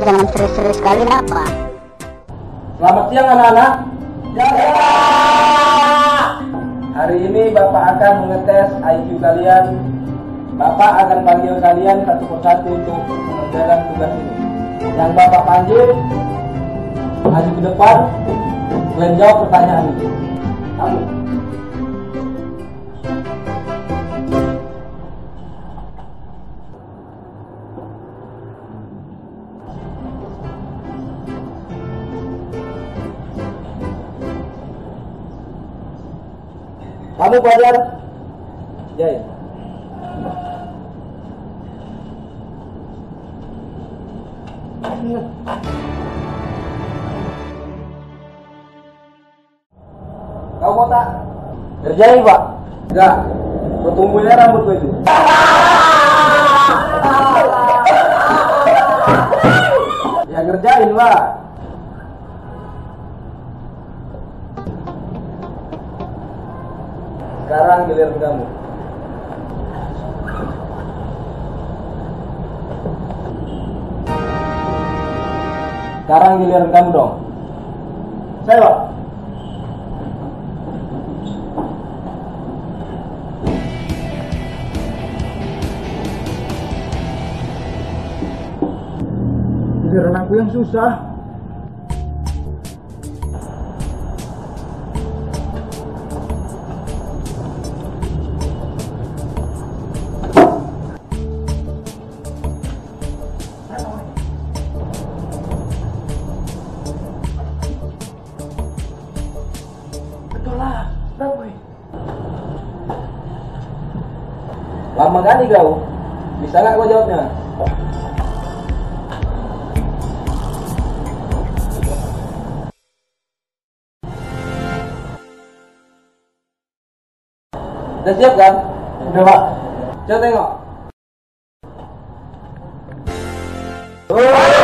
Jangan serius-serius sekali lah, Pak. Selamat siang anak-anak. Hari ini Bapak akan mengetes IQ kalian. Bapak akan panggil kalian satu persatu untuk mengerjakan tugas ini. Yang Bapak panggil maju ke depan, kalian jawab pertanyaan itu. Kamu. Kamu Fajar? Jai. Kamu mau tak? Kerjain Pak? Enggak. Pertumbuhnya rambut itu. Ya kerjain Pak. Sekarang giliran kamu. Sekarang giliran kamu dong. Saya Pak. Giliran aku yang susah. Lama kali kau. Bisa nggak kau jawabnya? Udah siap kan? Udah Pak. Coba tengok.